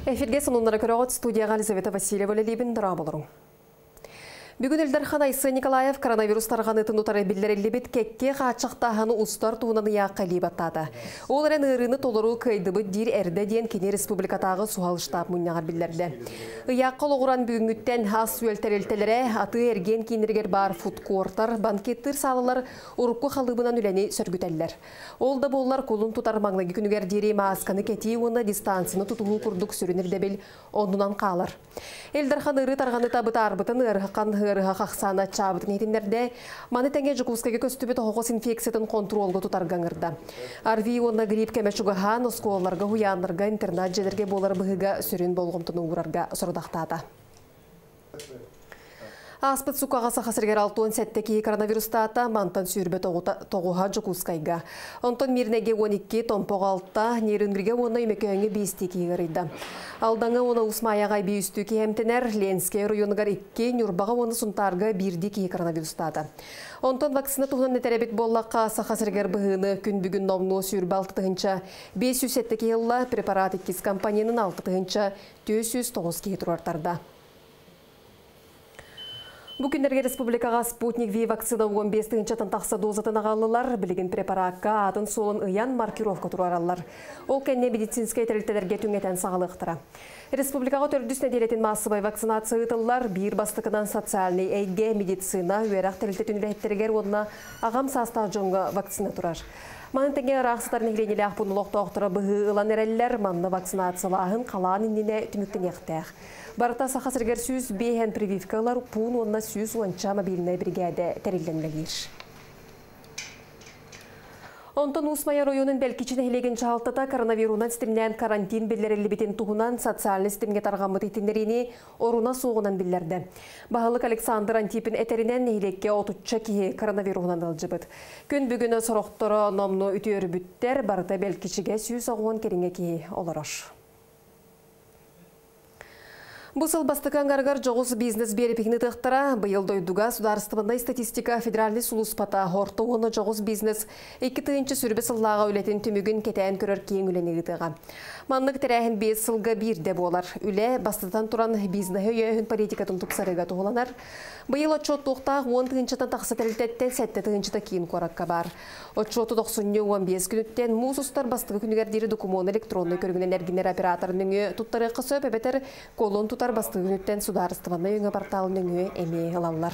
Эфирге сонунлары көрөгөт студияга Елизавета Васильева лебин драмаларың. Бүгін Элдар Ханайсы Николаев коронавирус тарғанытын ұтары білдерелі бет кекке қачықтағаны ұстар туынан яққа лейбаттады. Ол әрін ұрыны толыру көйдібі дир әрді ден кене республикатағы суғал штаб мұнияғар білдерді. Яққа лоғыран бүгінгіттен ас суелтер-елтелері аты әрген кейінергер бар фудкортар, банкеттір салылар ұрыққы қалыбынан үләне сөргітәлілер. Ол да болар қолын тұтар маңлығы күнігер дере масканы кәтей оны дистанцияны тұтуғы күрдік сүрінерді біл онынан қалар. Элдар Ханайры тарғаны табыта арбытын ұрыққан ырыға қақсана чабытын етіндерде маны тәңе жүкускеге көстібі тоғыз инфекциятын контролғы тұтарғаңырда. Арви онна грипп кәмә шуғахан, осколларға, хуянларға, интернат желерге болар бұғыға сүрін болғымтыны ұғырарға сұрдақтады. Аспыт сукаға сақасыргер алтуын сәттекі коронавирустата мантан сүйірбе тоғуға жүкускайға. Онтон мирнеге 12 томпоқ алтта, нерінгірге оны емекөңі бейстекі ғырыйда. Алдаңы оны ұсмаяға бейісту кемтенер, Ленске районыгар 2, Нюрбаға оны сұнтарға бірдекі коронавирустата. Онтон вакцина туғынан нәтәрәбет боллаққа сақасыргер бұғыны күн бүгін номну сүйірбе алтытығынша 500 сәттекі елла препарат 2 компанияның алтытығынша 209 кей тұрартарда. Бүгіндерге республикаға Спутник V вакцина 15-тің тақсы дозатын ағалылар, білген препаратқа атын солын ұян маркировка тұраралар. Ол кәнне медицинскай тәрілтелерге түңетен сағалықтыра. Республикаға 400 неделетін масыбай вакцинация ұтылар, бір бастықынан социальный әйге медицина, өйрақ тәрілтетін үләйттергер одына ағам саста жоңға вакцина тұрар. Манытыңе рақсытарын егленелі ақпұнылық тоқтыры бұғы ұлан әрәлілер манны вакцинациялағын қалан иніне түміктен еқтәқ. Барыта сақасыргер сүйіз бейхен прививкалар пұн онына сүйіз уанча мобильный бригады тәрелденлігер. Онтон Усмая районын бәлкичін әлеген жағалтыда коронавирунан стимнен карантин білдерелі бетін туғынан социальный стимге тарғамыт етіндеріне оруна соғынан білдерді. Бағылық Александр Антипин әтерінен әйлекке отуча кейі коронавирунан алжыбыд. Күн бүгіні сұрықтыры номны үтер бүттер барыта бәлкичіге сүйіз оғуын керіңе кейі олараш. Бұсыл бастықан ғарғар жоғыз бизнес берепігіні тұқтыра, бұйыл дойдуға сударыстығында статистика федеральный сұлыспата орты оны жоғыз бизнес 2-тігінші сүрбі сыллаға өлетін түмігін кетәйін көрір кейін үлені ғытыға. Манлық тәрәхін 5 сылға бірде болар. Үлі бастытан тұран бизнесі өйін политикатын тұқсарыға тұғыланар. Бұйыл отчет тұқтақ 10-тігіншітін тақсы тәрілтеттен 7-тігіншіті кейін қораққа бар. Отчеты 90-15 күніттен мұсыстар бастығы күнігердері документ электронны көрігінен әргінер операторының тұттары қысы өпебетер колон тұтар бастығы күніттен сударыстываны өңі порталының әме ғылалар.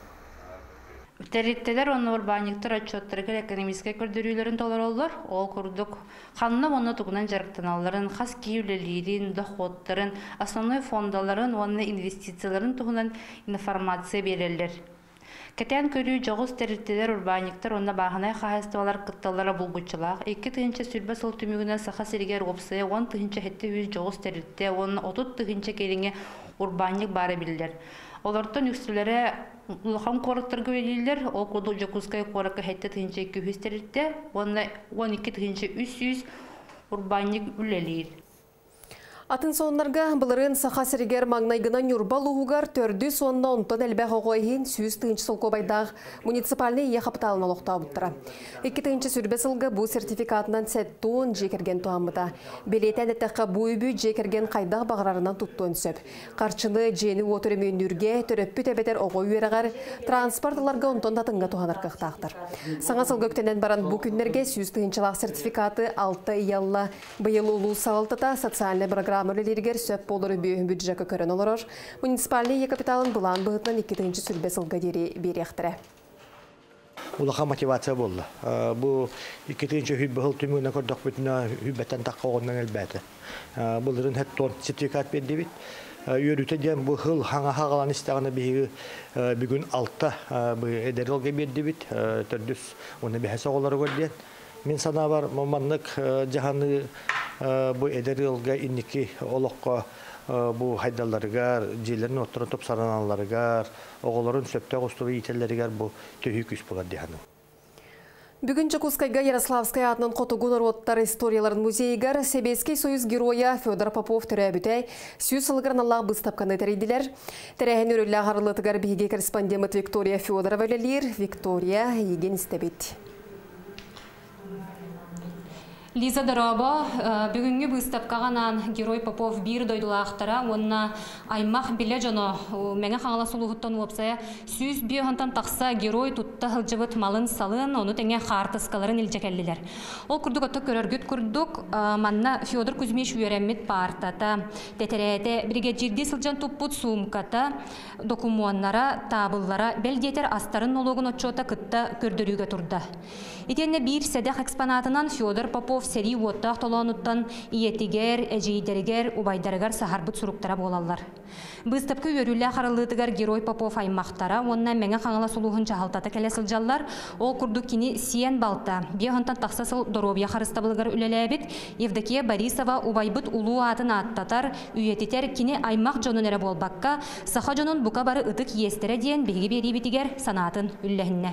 Территтелер оны урбаниктер отчеттіргі экономическай көрдірүйлерін толар олар. Ол күрдік қанына оны тұғынан жарықтаналарын, қас кейулелерін, доходтарын, основной фондаларын, оны инвестицияларын тұғынан информация берелер. Кәтен көрі жоғыз территтелер урбаниктер оны бағынай қағыстывалар қытталары бұлғычылақ. 2-тігінші сүрбе сол түмігінен сақа сергер опсыя, 10-тігінші хетті өз жоғыз территте, 30-тігінші керіңе урбаник бары білдер. Олардың үксілері ұлған қорықтыр көйлелер, ол көді жүкізгай қорықы хетті тігінші 200 территте, 12-тігінші 300 урбаник үлелейір. Атын сонларға бұлырын сақа сіргер маңнайгынан юрбал ұғығар төрді сонна онтан әлбәқ оғойын сүйіз түйінші сылқо байдағы муниципальный е қапталына лоқта бұттыра. 2-түйінші сүрбе сылғы бұл сертификатынан сәттуын жекерген туамыда. Белетен әттіққа бұйбі жекерген қайдағы бағырарынан тұттуын сөп. Қарчыны жені өтірі мүйіндерге түріппі тәбетер оғой үйерағар транспортларға онтан татынға туғанар қықтақтыр. Саңа сылғы өктенен баран бұл күнлерге сүйіз түйіншілақ сертификаты 6 иялла бұйыл ұлу сағалтыта социальный программа Мөлелергер сөп болыры бюджеті көрін оларыр. Муниципальный капиталын бұлан бұғытынан 2-тігінші сүрбе сылға дері беректірі. Улаға мотивация болды. Бұл 2-тігінші хүлбі ғыл түмігіне көрдік бүтіні хүлбәттен таққа оғынан әлбәті. Бұлырын әттон сертификат берді бет. Үйеріті ден бұл ғыл хаңа ғалан істіғаны бүгін 6 әдерілге берді бет. Түрдіс оны бәхесі оғылары көрден. Мен сана бар маманлык жаһаны бу эдерилга инники олоққа бу хайдалларыгар, жерлерин оттырын топ сараналарыгар, оғыларын сөпті қостығы ителлерігер бу төхі күш бұлар дияны. Бүгін Чекускайга Ярославская атынан қотығын ұруаттар историяларын музейгар Себейский союз героя Федор Попов түрәбітай сүйіз сылғырын Аллах бұстапқаны тәрейділер. Тәрәхін өрілі ағарылытығар бейге корреспондент Виктория Федорова өлелер. Виктория еген істебет. Лиза Дорабо, бүгінгі бұстапқағанан Герой Попов бір дойдылақтара, онына аймақ біле жоно мәңі қаңала сұлуғыттан уапсая, сүйіз бүйіғантан тақса Герой тұтта ғылжыбыт малын салын, оны тәңе қартысқаларын илжекәлілер. Ол күрдік отты көрергіт күрдік, манна Феодор Кузьмич үйеремет партата, тәтірәйті бригадирді сылжан тұппұт сумката, докумуаннара, табыллара, бәлдетер астарын ологын отчота кытта көрдіріге тұрды. Итенне бір сәдәқ экспонатынан Феодор Попов сәри уоттақ толонуттан иетігер, әжейдергер, убайдарығар сахарбыт сұруқтара болалар. Бұстапқы өрілі қарылытығар Герой Попов аймақтара, онна мәңі қаңала сұлуғын жағалтаты кәлесіл жаллар, ол күрді кені сиен балта, беғантан тақсасыл доробия қарыстабылығар үлеләбіт, Евдокия Борисова убайбыт улу атын аттатар, үйететер кені аймақ жонын әрі болбаққа, саха жонын бұқа бары ұтық естері дейін белгі бері бітігер санатын үлләхінне.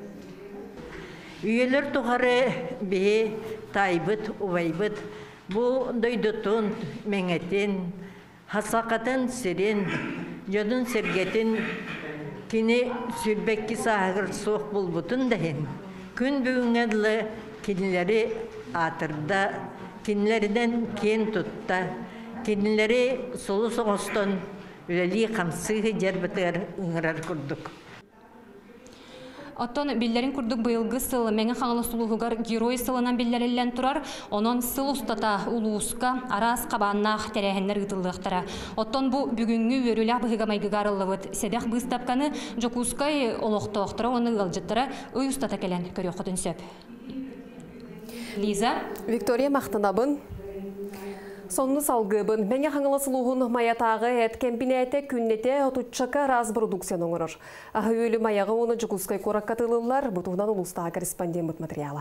Üyeler tuğarı bir taybıt, uvayбыт, bu doydutun, meŋetin, hasakatın sirin, jodun sergetin, kini sülbekki sahır soğuk bulbutun dahin. Gün büyüngedli kinileri atırda, kinilerden ken tutta, kinileri solu soğustan üleli kamsığı cerbetler ıngırar kurduk. Оттон биллерин курдук быйылгы сыл меңе хаңлы сулугугар Герой сылынан биллериллен турар, онон сыл устата улууска арас кабаннах терехеннер ытылдыктара. Оттон бу бүгүнгү өрүлө быгамайгыгарылыбыт седах быстапканы жокускай олоктоктора оны ылжыттара ый устата келен көрөкөтүн сөп. Лиза Виктория Мақтанабын Сонны салгыбын, мәңе қаңылы сұлуғын маятағы әткемпінәйті күннете отучака раз продукцияны оңырыр. Ағы өлі маяғы оны жүгіскай қорак қатылылар, бұтуғынан ұлыстағы корреспондент бұт материалы.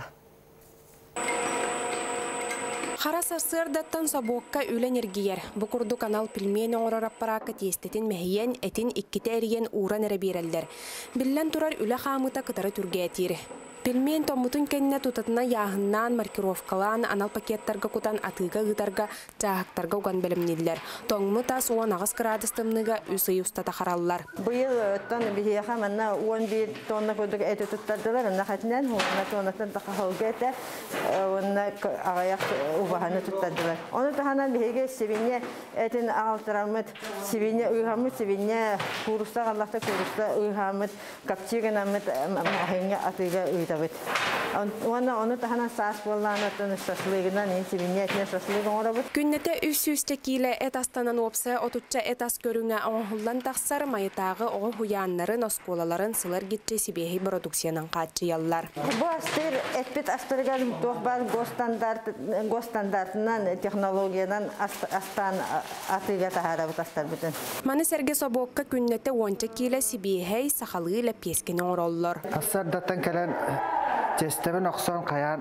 Қара сарсырдаттан собуққа өлен ергейер. Бұқырды канал пілмейін оңырар аппарақы тестетін мәхейен әтін иккеті әрген уран әрі берелдер. Біллен тұрар үлі қамыта қытары түрге әтері. Пельмен томутун кенне тутатына яғыннан маркировкалан анал пакеттарға кутан атыға ғытарға жағақтарға уған білімнелер. Тоңмы тас оған ағыз қырадыстымныға үсі ұстата қаралылар. Бұйыл өттен бігеға мәнна 11 тонна көдігі әті тұттардылар. Онна қатынен, онна тоннаттан тақа қалғы әті, онна ағаяқ ұбағаны тұттардылар. Оны тағанан бігеге себене әтін ағалтырамыд, себене ұйғамыд, себене курыста қалақта курыста ұйғамыд, капчиғынамыд, мағынға атыға ұйда. Оны тахана саас болланы тыны шашлыгынан инсибине этне шашлыгын орабыт. Күннете үс-үсте киле эт астанан опса отуча эт ас көрүңө оңхуллан тахсар майытагы оң хуяннарын осколаларын сылар гитче сибехи продукциянан катчыяллар. Бу астыр этпет астырган тохбар госстандартынан технологиядан астан атыга тахарабыт астар бүтүн. Маны серге собокка күннете онча киле сибехи сахалы ле пескене ороллор. Астардаттан келен тестебен оқсан қаян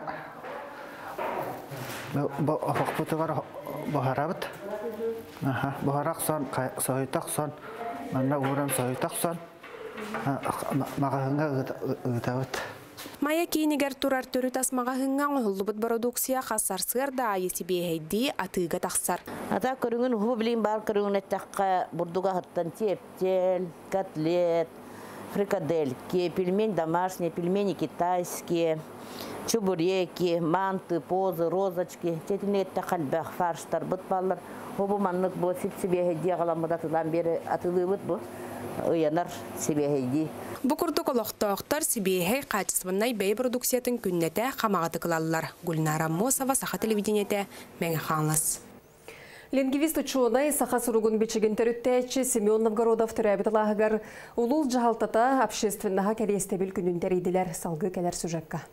оқпытығар бұхарабыт. Бұхарақ сон, сойытақ сон, манна урам сойытақ сон, мағahыңға ұйтабыт. Майя кейінігер тұрар түрі тасмаға хыңған ұлыбыт продукция қасарсығыр да айысы бейхейді атыға тақсар. Ата көріңін ұғы білейін бар көріңін әттаққа бұрдуға ғыттан тептел, котлет, фрикадельки, пельмени домашние, пельмени китайские, чебуреки, манты, позы, розочки. Тетінетті қалбақ фарштар бұт балар. Обы маннық бұл себе хейді ғаламыда тұлан бері атылы бұт бұл. Ұянар себе хейді. Бұқырды қолықтақтар сибейхей қачысымыннай бей продукциятын күннеті қамағаты қылалылар. Гүлнара Мосова, Саха телевидениеті, мәңі қаңлас. Лингвист ученый Саха Суругун бичеген төрүттәчи Семен Новгородов төрәбиталағығар улул жахалтата общественнаға кәрестебіл күніндер еділер салғы кәлер сүжекка.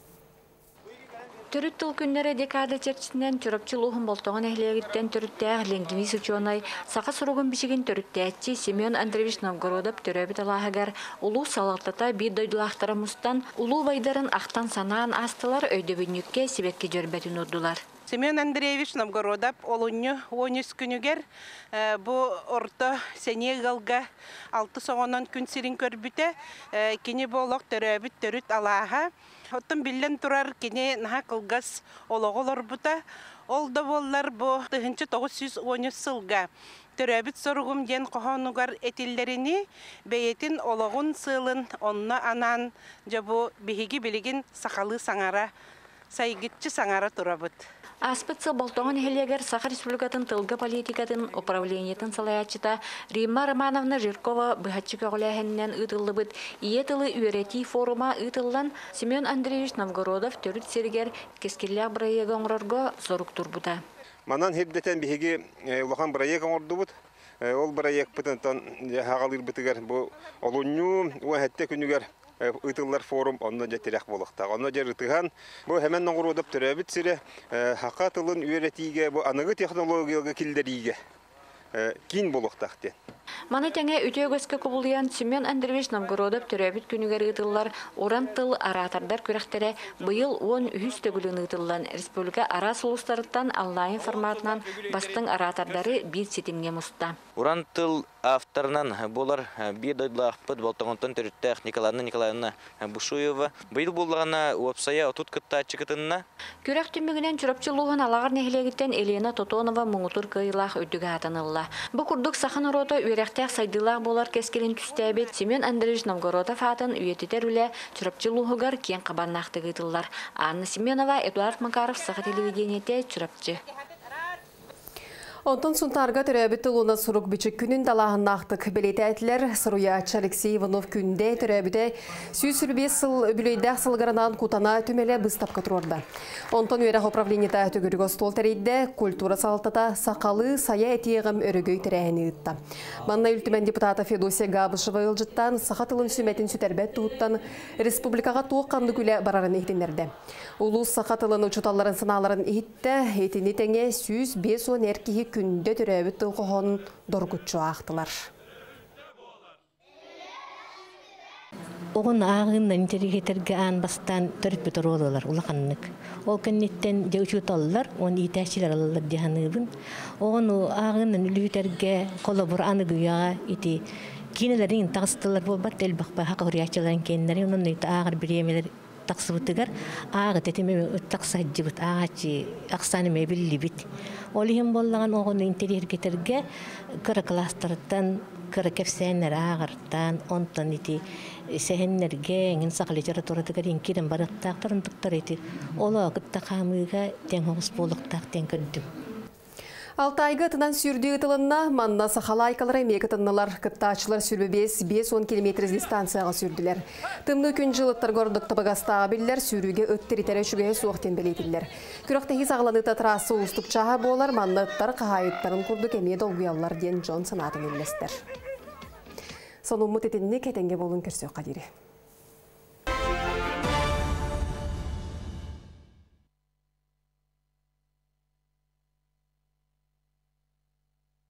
Төрүт тыл күннері декада черчинен чөрөпчүл ухун болтоғын әхлегіттен төрүттәғ лингвист ученый Саха Суругун бичеген төрүттәчи Семен Андреевич Новгородов төрәбиталағығар улуу салалтата бир дойдулақтарымыстан улуу байдарын ақтан санаан астылар өйдөбүнүкке себекке жөрбәтін урдулар. Семен Андреевич Новгородов олуньу 13 күнүгер бу орто сенегалга 6 соғонон күн сирин көрбүтө кини болок төрөбүт төрүт алааха оттон биллен турар кини наха кылгас ологолор бута ол да боллар бу 1910 сылга төрөбүт соругум ден кохонугар этиллерини бейетин ологун сылын онна анан жабу биһиги билигин сакалы саңара сайгытчы саңара турабыт. Аспытсы болтоғын хелегер Саха Республикатын тылғы политикатын управлениетін салаячыта Римма Романовна Жиркова бұхатчыка ғоләхеннен ұтылы бұд. Ие тылы үйрети форума ұтылдан Семен Андреевич Новгородов төріт сергер кескерлі бірайег оңырарға зорук турбута. Манан хердетен бігеге улахан бірайег оңырды бұд. Ол бірайег бұтынтан хағалыр бұтығар. Олуыню уәхетте күнігер Итыллар форум онно жетерек болықта. Онно жерітіған бұл hemen оңырудып түрәбіт сірі хақа тылын үйретіге, бұл анығы технологияға келдеріге кейін болықтақты. Маны тәңе өтеугөске құбылыян Семен Андреевич Новгородов түрәбіт күнігер ұтылар оран тыл аратардар көрәқтері бұйыл 10 төгілін ұтылан республика ара сұлыстарыттан онлайн форматынан бастың аратардары бір сетімге мұста. Уран тыл авторынан болар bir дойдылақпыд болтағынтын түріттәқ Николаевна Бушуева. Бұйыл болғана уапсая отут кытта чықытынна. Көрәқ түмігінен чүрапчылуғын алағыр нехілегіттен Елена Тотонова мұңытыр кыйлақ өтігі атынылла. Бұл күрдік сақын ұроты үйрәқтәқ сайдылақ болар кескелін түстәбет Семен Андреевич Новгородов атын үйететер үлі чүрапчылуғығар кен қабаннақты ғытылар. Анна Семенова, Эдуард Макаров, Саха телевидениете чүрапчы. Онтон сунтарга төрәбіт ұлына сұрук бүчік күнін далағын нақтық білеті әтілер Сыруяч Алексей Иванов күнде төрәбіде сүйсірбе сыл бүлейдәқ сылғаранан кутана түмелі бұстапқа тұрорда. Онтон өйрақ управленията түгіргі стол тәрейді культура салтата сақалы сая әтиеғім өрігөй тірәйіні ұтта. Манна үлтімен депутата Федосия Габышева ұлжыттан сақатылын сүметін сүтәрбәт тұғыттан республикаға туыққанды күлі барарын ехтенерді. Улус сақатылын ұчуталарын сыналарын ехтті, етіні тәңе сүйіз бес он әркеге күнде түрәбіт тұлғығын доргутчу ақтылар. Оғын ағынан интерегетерге аң бастан түріп бітір олылар, ұлақаннық. Ол кәнеттен деучут алылар, оны итәшілер алылар дияғанығын. Оғын ағынан үлітерге қолы бұр анығыяға еті кейнелерін тағыстылар бол бат, әл бақпай хақы ғыриячыларын кейнелері, оның ағыр біремелер тақсыбытығар, ағы тәтеме ұттақса жібіт, ағачы ақсаны мәбілі біт. Олығын болған оғын интерегетерге күрі кластырыттан, күрі кәпсәнер ағырттан, онтан еті сәхеннерге еңін сақылы жаратуратығар енкерін барықтақтарын тұқтар еті. Ола күтті қамыға тәң оғыз болықтақ тәң көрдім. Алтайғы тынан сүрді ұтылынна манна сақала айқалар әмек ұтыннылар күттачылар сүрбебес 5-10 км дистанцияға сүрділер. Тымны күн жылыттар ғордық табығаста абеллер сүріге өттері тәрі шүгеге суақтен белетілер. Күріқтегі сағыланыта трасы ұстық чаға болар манна ұттар қағайыттарын күрдік әме долғиялар ден Джон санатын өлістер. Соның мұт етінне кәтенге болын көрсе қадері.